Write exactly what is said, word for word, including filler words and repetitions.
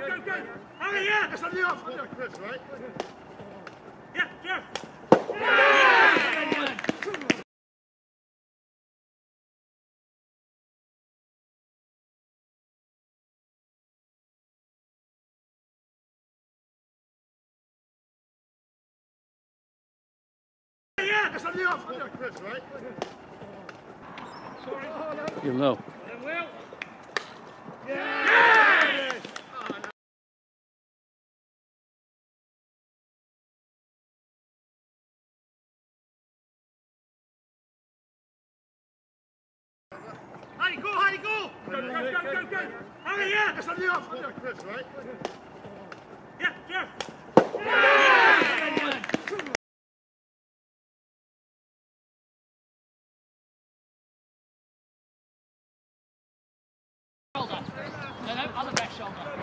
go, go! Hurry, yeah! That's on the off, Chris, right? Yeah, Jeff! Yeah! That's on the off, Chris, right? Give him low. Harry, go, Harry, go! Go, go, go, go, go! Hurry, yeah! That's on the off, Chris, right? Yeah, Jeff! Shoulder. No, no, other back shoulder.